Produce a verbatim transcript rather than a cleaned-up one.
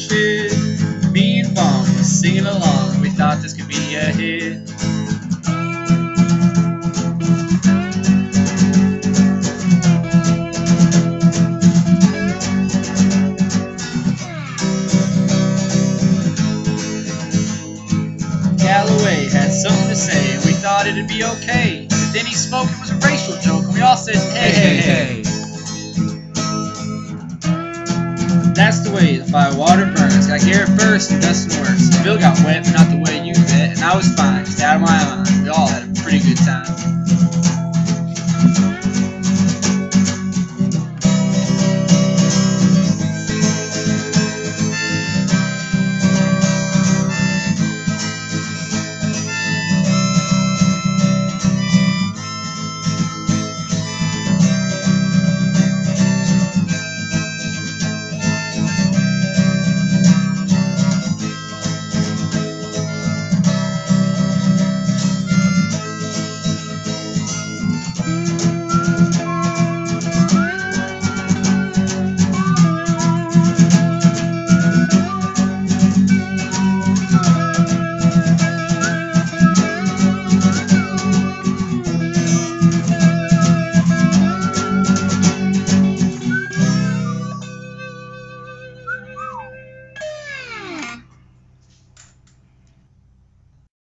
shit. Me and Vaughn was singing along, we thought this could be a hit. Calloway had something to say, and we thought it'd be okay. But then he spoke, it was a racial joke, and we all said, hey, hey, hey. That's the way the fire water burns. Got Garrett first and Dustin worst. Bill got wet, but not the way you bet, and I was fine, just out of my mind. We all had a pretty good time.